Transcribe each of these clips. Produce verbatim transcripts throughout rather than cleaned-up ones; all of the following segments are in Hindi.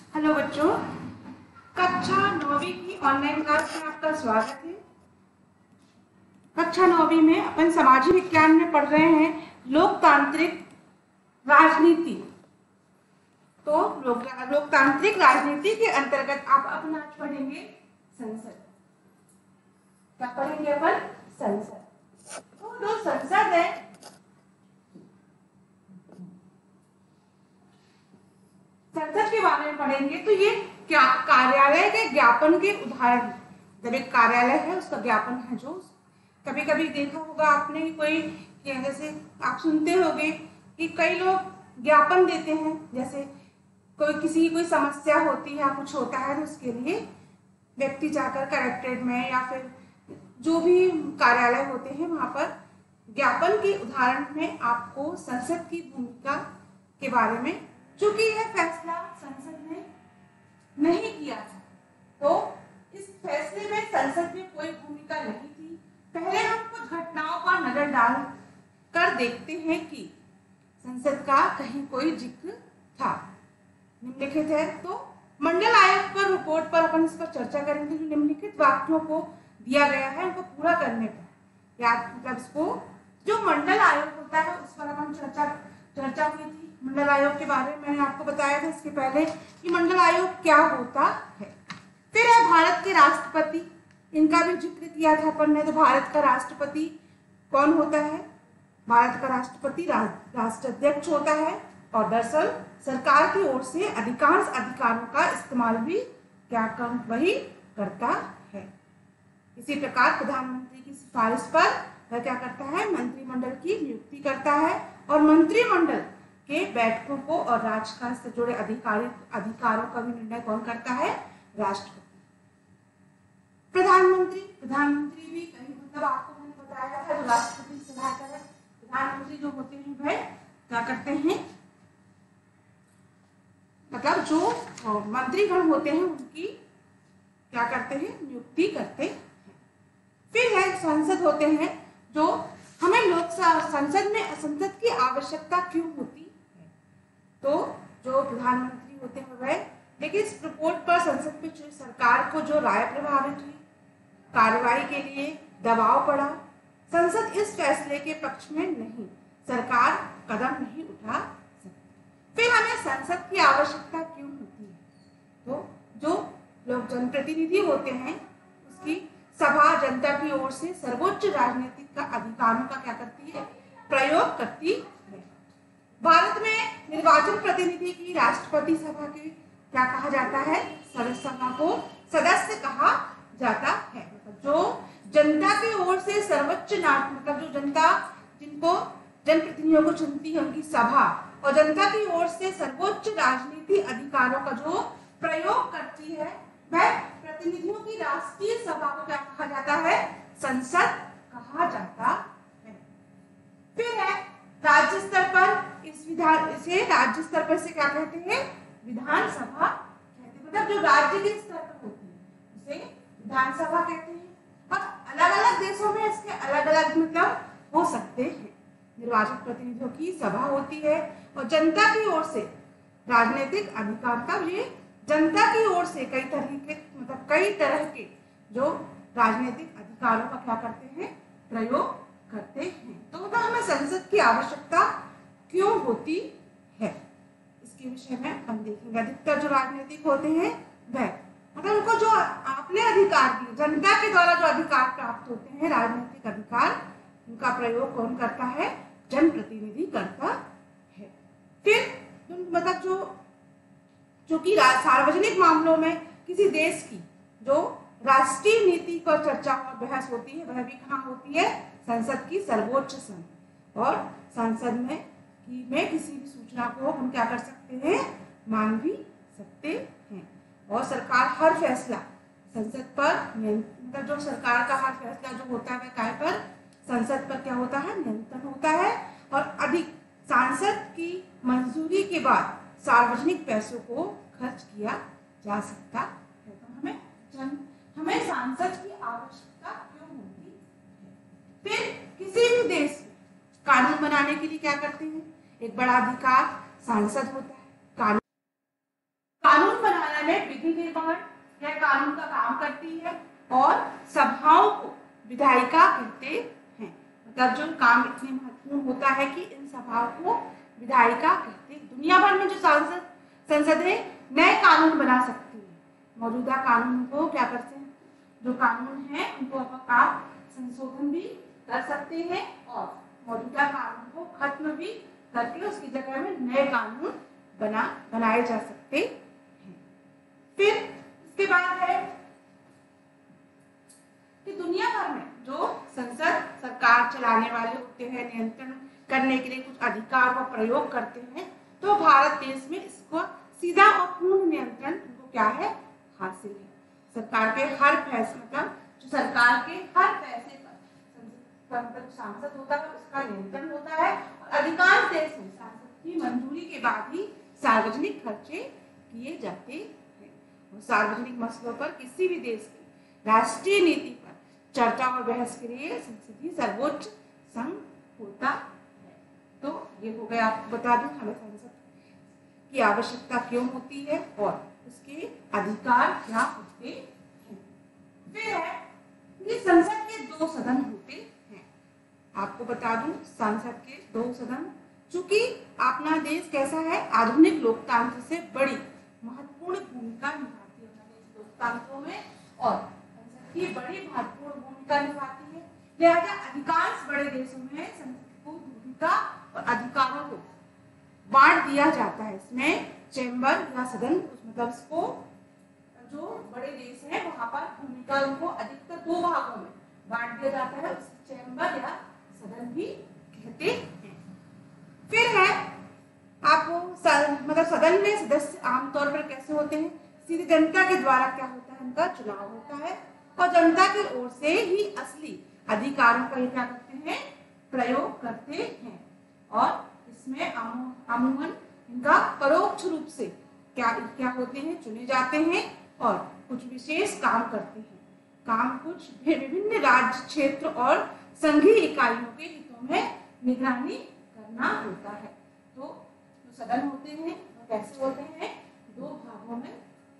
हेलो बच्चों, कक्षा नौवीं की ऑनलाइन क्लास में आपका स्वागत है। कक्षा नौवीं में अपन सामाजिक विज्ञान में पढ़ रहे हैं लोकतांत्रिक राजनीति। तो लोक लोकतांत्रिक राजनीति के अंतर्गत आप अपन आज पढ़ेंगे संसद। क्या पढ़ेंगे अपन? संसद। तो जो संसद है, संसद के बारे में पढ़ेंगे। तो ये क्या कार्यालय के ज्ञापन के उदाहरण, जब एक कार्यालय है उसका ज्ञापन है। जो कभी कभी देखा होगा आपने, कोई जैसे आप सुनते होंगे कि कई लोग ज्ञापन देते हैं, जैसे कोई किसी की कोई समस्या होती है, कुछ होता है तो उसके लिए व्यक्ति जाकर कलेक्ट्रेट में या फिर जो भी कार्यालय होते हैं वहां पर ज्ञापन के उदाहरण में आपको संसद की भूमिका के बारे में, चूंकि यह फैसला संसद ने नहीं किया था, तो इस फैसले में संसद में कोई भूमिका नहीं थी। पहले हम कुछ घटनाओं पर नजर डाल कर देखते हैं कि संसद का कहीं कोई जिक्र था। निम्नलिखित है, तो मंडल आयोग पर रिपोर्ट पर अपन इस पर चर्चा करेंगे। जो निम्नलिखित वाक्यों को दिया गया है उनको पूरा करने का याद, मतलब इसको जो मंडल आयोग होता है उस पर अपन चर्चा चर्चा हुई थी। मंडल आयोग के बारे में मैंने आपको बताया था इसके पहले कि मंडल आयोग क्या होता है। फिर है भारत के राष्ट्रपति, इनका भी जिक्र किया था अपन ने। तो भारत का राष्ट्रपति कौन होता है? भारत का राष्ट्रपति रा, राष्ट्राध्यक्ष होता है, और दरअसल सरकार की ओर से अधिकांश अधिकारों का इस्तेमाल भी क्या कर वही करता है। इसी प्रकार प्रधानमंत्री की सिफारिश पर वह क्या करता है? मंत्रिमंडल की नियुक्ति करता है, और मंत्रिमंडल के बैठकों को और राजकाज से जुड़े अधिकारी अधिकारों का भी निर्णय कौन करता है? राष्ट्रपति। प्रधानमंत्री प्रधानमंत्री भी कहीं, मतलब आपको मैंने बताया था, जो राष्ट्रपति सलाहकार है, प्रधानमंत्री जो होते हैं वह क्या करते हैं, मतलब जो मंत्रीगण होते हैं उनकी क्या करते हैं? नियुक्ति करते हैं। फिर है संसद होते हैं, जो हमें लोकसभा संसद में संसद की आवश्यकता क्यों होती है। तो जो प्रधानमंत्री होते हैं वह, लेकिन इस रिपोर्ट पर संसद में सरकार को जो राय प्रभावित हुई, कार्रवाई के लिए दबाव पड़ा, संसद इस फैसले के पक्ष में नहीं, सरकार कदम नहीं उठा सकती। फिर हमें संसद की आवश्यकता क्यों होती है? तो जो लोग जनप्रतिनिधि होते हैं उसकी सभा जनता की ओर से सर्वोच्च राजनीतिक का अधिकारों का क्या करती है? प्रयोग करती है। भारत में निर्वाचन प्रतिनिधि की राष्ट्रपति सभा के क्या कहा जाता है? सदस्य सभा को सदस्य कहा जाता है। मतलब जो जनता की ओर से सर्वोच्च नागरिक, मतलब जो जनता जिनको जनप्रतिनिधियों को चुनती है उनकी सभा, और जनता की ओर से सर्वोच्च राजनीतिक अधिकारों का जो प्रयोग करती है वह प्रतिनिधियों की राष्ट्रीय सभा को क्या कहा जाता है? संसद कहा जाता है। फिर है राज्य स्तर पर, इस विधान इसे राज्य स्तर पर से क्या कहते हैं? विधानसभा कहते हैं। मतलब जो राज्य के स्तर पर होती है उसे विधानसभा कहते हैं। और अलग अलग देशों में इसके अलग अलग मतलब हो सकते हैं। निर्वाचित प्रतिनिधियों की सभा होती है, और जनता की ओर से राजनीतिक अधिकार का, ये जनता की ओर से कई तरीके, मतलब कई तरह के जो राजनीतिक अधिकारों का क्या करते हैं? प्रयोग करते हैं। तो मतलब हमें संसद की आवश्यकता क्यों होती है, इसके विषय में हम देखेंगे। अधिकतर जो राजनीतिक होते हैं वह, मतलब उनको जो आपने अधिकार दिए, जनता के द्वारा जो अधिकार प्राप्त होते हैं, राजनीतिक अधिकार, उनका प्रयोग कौन करता है? जनप्रतिनिधि करता है। फिर मतलब जो जो कि सार्वजनिक मामलों में किसी देश की जो राष्ट्रीय नीति पर चर्चा और बहस होती है वह भी कहाँ होती है? संसद की सर्वोच्च सदन। और संसद में की में किसी भी सूचना को हम क्या कर सकते हैं? मान भी सकते हैं। और सरकार हर फैसला संसद पर, मतलब जो सरकार का हर फैसला जो होता है काय पर? संसद पर क्या होता है? नियंत्रण होता है। और अधिक सांसद की मंजूरी के बाद सार्वजनिक पैसों को खर्च किया जा सकता है। तो हमें जन हमें सांसद की आवश्यकता क्यों होती है? फिर किसी भी देश में कानून बनाने के लिए क्या करते हैं? एक बड़ा अधिकार सांसद होता है। कानून कानून बनाने यह कानून का काम करती है और सभाओं को विधायिका कहते हैं। मतलब जो काम इतने महत्वपूर्ण होता है कि इन सभाओं को विधायिका कहते हैं। दुनिया भर में जो सांसद संसदें नए कानून बना सकती है, मौजूदा कानून को क्या करते हैं, जो कानून है उनको आप संशोधन भी कर सकते हैं और मौजूदा कानून को खत्म भी करके उसकी जगह में नए कानून बना बनाए जा सकते हैं। फिर इसके बाद है कि दुनिया भर में जो संसद सरकार चलाने वाले होते हैं, नियंत्रण करने के लिए कुछ अधिकार का प्रयोग करते हैं, तो भारत देश में इसको सीधा और पूर्ण नियंत्रण उनको क्या है, हासिल है। सरकार के हर फैसले, मतलब जो सरकार के हर फैसले पर मतलब सांसद होता है उसका नियंत्रण होता है और अधिकांश देश में सांसद की मंजूरी के बाद ही सार्वजनिक खर्चे किए जाते हैं। और सार्वजनिक मसलों पर किसी भी देश की राष्ट्रीय नीति पर चर्चा और बहस के लिए संसदीय सर्वोच्च संघ होता है। तो ये हो गया, आपको बता दूं हमें संसद की आवश्यकता क्यों होती है और उसके अधिकार क्या होते हैं। फिर है कि संसद के दो सदन होते हैं। आपको बता दूं संसद के दो सदन, चूंकि अपना देश कैसा है, आधुनिक लोकतंत्र से बड़ी महत्वपूर्ण भूमिका निभाती है लोकतंत्रों में और संसद की बड़ी महत्वपूर्ण भूमिका निभाती है। लिहाजा अधिकांश बड़े देशों में संसद को भूमिका और अधिकारों को बांट दिया जाता है। इसमें चैम्बर या सदन, मतलब इसको जो बड़े देश हैं वहां पर भूमिका उनको अधिकतर दो भागों में बांट दिया जाता है, उसे चैम्बर या सदन भी कहते हैं। फिर है आपको मतलब सदन में सदस्य आमतौर पर कैसे होते हैं, सीधे जनता के द्वारा क्या होता है, उनका चुनाव होता है और जनता की ओर से ही असली अधिकारों का क्या करते हैं, प्रयोग करते हैं। और इसमें अमूमन इनका परोक्ष रूप से क्या क्या होते हैं, चुने जाते हैं और कुछ विशेष काम करते हैं। काम कुछ विभिन्न राज्य, क्षेत्र और संघीय इकाइयों के हितों में निगरानी करना होता है। तो जो सदन होते हैं वो कैसे होते हैं, दो भागों में।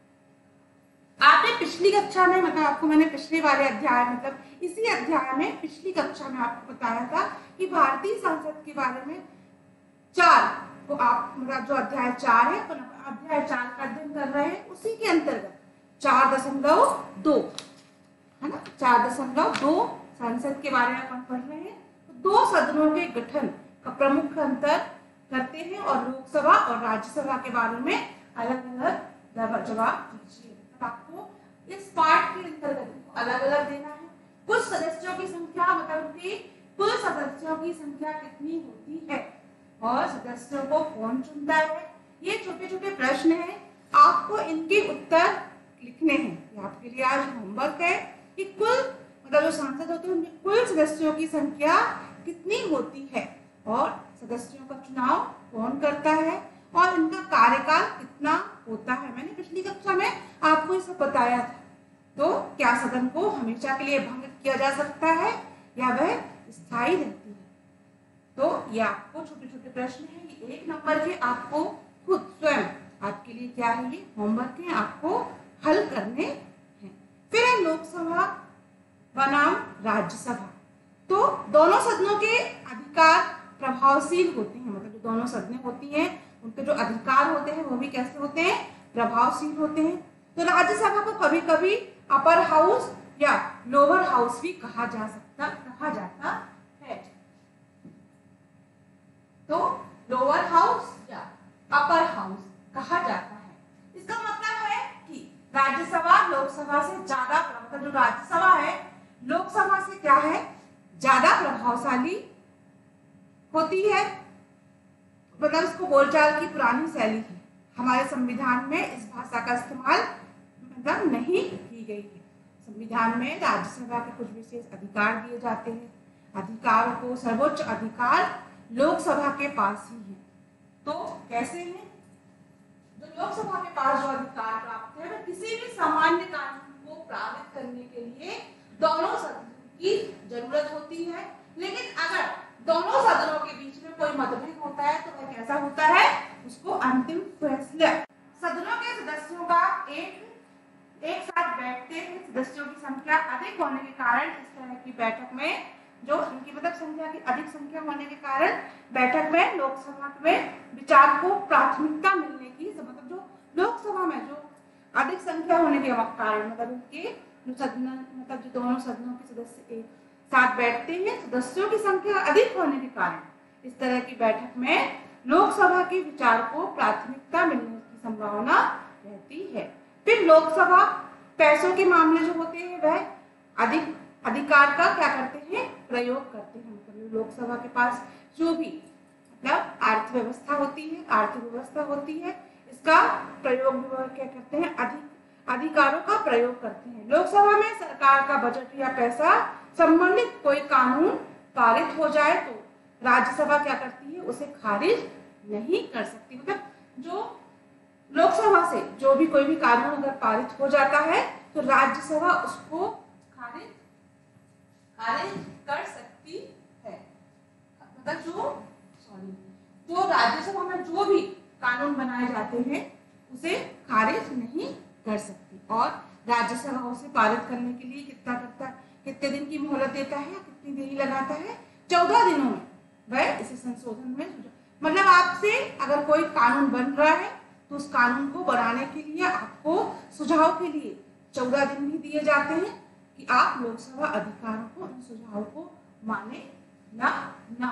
आपने पिछली कक्षा में, मतलब आपको मैंने पिछले वाले अध्याय, मतलब इसी अध्याय में पिछली कक्षा में आपको बताया था कि भारतीय संसद के बारे में चार को आप मतलब जो अध्याय चार है, अध्याय चार का अध्ययन कर रहे हैं, उसी के अंतर्गत चार दशमलव दो है ना, चार दशमलव दो संसद के बारे में अपन पढ़ रहे हैं। तो दो सदनों के गठन का प्रमुख अंतर करते हैं और लोकसभा और राज्यसभा के बारे में अलग अलग जवाब दीजिए। आपको इस पाठ के अंतर्गत अलग अलग देना है। कुछ सदस्यों की संख्या, मतलब उनकी कुल सदस्यों की संख्या कितनी होती है और सदस्यों को कौन चुनता है, ये छोटे छोटे प्रश्न हैं, आपको इनके उत्तर लिखने हैं। ये आपके लिए आज होमवर्क है कि कुल मतलब जो सांसद होते हैं उनके कुल सदस्यों की संख्या कितनी होती है और सदस्यों का चुनाव कौन करता है और इनका कार्यकाल कितना होता है। मैंने पिछली कक्षा में आपको ये सब बताया था। तो क्या सदन को हमेशा के लिए भंग किया जा सकता है या वह स्थायी रहती है। तो ये आपको छोटे छोटे प्रश्न हैं, ये एक नंबर के आपको खुद स्वयं आपके लिए क्या है, ये होमवर्क है, आपको हल करने हैं। फिर है लोकसभा बनाम राज्यसभा। तो दोनों सदनों के अधिकार प्रभावशील होते हैं, मतलब जो दोनों सदनें होती हैं उनके जो अधिकार होते हैं वो भी कैसे होते हैं, प्रभावशील होते हैं। तो राज्यसभा को कभी कभी अपर हाउस या लोअर हाउस भी कहा जा सकता कहा जाता है। तो लोअर हाउस या अपर हाउस कहा जाता है। इसका मतलब है कि राज्यसभा लोकसभा से ज्यादा, मतलब जो राज्यसभा है लोकसभा से क्या है, ज्यादा प्रभावशाली होती है। मतलब इसको बोलचाल की पुरानी शैली है। हमारे संविधान में इस भाषा का इस्तेमाल मतलब नहीं की गई है। संविधान में राज्यसभा के कुछ विशेष अधिकार दिए जाते हैं। अधिकारों को सर्वोच्च अधिकार लोकसभा के पास ही है। तो कैसे है, जो लोकसभा के पास जो अधिकार प्राप्त है वह किसी भी सामान्य कानून को पारित करने के लिए दोनों सदनों की जरूरत होती है। लेकिन अगर दोनों सदनों के बीच में कोई मतभेद होता है तो वह कैसा होता है, उसको अंतिम फैसला सदनों के सदस्यों का एक एक साथ बैठते हैं सदस्यों की संख्या अधिक होने के कारण इस तरह की बैठक में जो इनकी मतलब संख्या की अधिक संख्या होने के कारण बैठक में लोकसभा में विचार को प्राथमिकता मिलने की मतलब जो लोकसभा में जो अधिक संख्या होने के कारण मतलब इनके जो सदन मतलब जो दोनों सदनों के सदस्य एक साथ बैठते हैं सदस्यों की संख्या अधिक होने के कारण इस तरह की बैठक में लोकसभा के विचार को प्राथमिकता मिलने की संभावना रहती है। फिर लोकसभा पैसों के मामले जो होते हैं वह अधिक अधिकार का क्या करते हैं प्रयोग करते हैं मतलब लोकसभा के पास जो भी मतलब अर्थव्यवस्था होती है आर्थिक व्यवस्था होती है इसका प्रयोग क्या करते हैं अधिक अधिकारों का प्रयोग करते हैं। लोकसभा में सरकार का बजट या पैसा संबंधित कोई कानून पारित हो जाए तो राज्यसभा क्या करती है उसे खारिज नहीं कर सकती मतलब जो लोकसभा से जो भी कोई भी कानून अगर पारित हो जाता है तो राज्यसभा उसको खारिज खारिज कर सकती है मतलब जो सॉरी जो राज्यसभा में जो भी कानून बनाए जाते हैं उसे खारिज नहीं कर सकती और राज्यसभा उसे पारित करने के लिए कितना करता कितने दिन की मोहलत देता है कितनी देरी लगाता है चौदह दिनों में वह इसे संशोधन में मतलब आपसे अगर कोई कानून बन रहा है तो उस कानून को बनाने के लिए आपको सुझाव के लिए चौदह दिन भी दिए जाते हैं कि आप लोकसभा अधिकारों को उन सुझाव को माने या ना।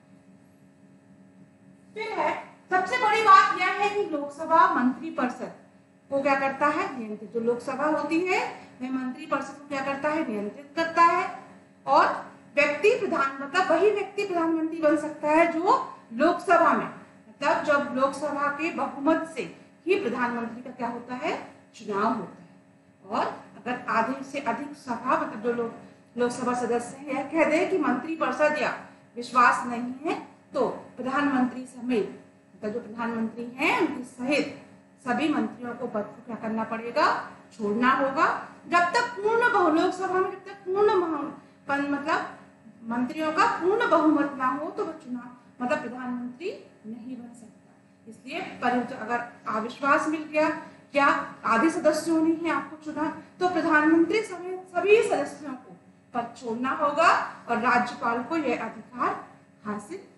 फिर है सबसे बड़ी बात यह है कि लोकसभा मंत्री परिषद को क्या करता है नियंत्रित जो लोकसभा होती है वह मंत्री परिषद को क्या करता है नियंत्रित करता है और व्यक्ति प्रधान मतलब वही व्यक्ति प्रधानमंत्री बन सकता है जो लोकसभा में मतलब जब लोकसभा के बहुमत से ही प्रधानमंत्री का क्या होता है चुनाव होता है और अगर आधे से अधिक सभा मतलब जो लोग लोकसभा सदस्य है यह कह दे कि मंत्री परिषद या विश्वास नहीं है तो प्रधानमंत्री समेत मतलब जो प्रधानमंत्री हैं उनके सहित सभी मंत्रियों को पद को क्या करना पड़ेगा छोड़ना होगा जब तक पूर्ण बहु लोकसभा में जब तक पूर्ण मतलब मंत्रियों का पूर्ण बहुमत ना हो तो वह चुनाव मतलब प्रधानमंत्री नहीं बन सकता। इसलिए पर अगर अविश्वास मिल गया क्या आधे सदस्यों ने ही आपको चुना तो प्रधानमंत्री समेत सभी सदस्यों को पद छोड़ना होगा और राज्यपाल को यह अधिकार हासिल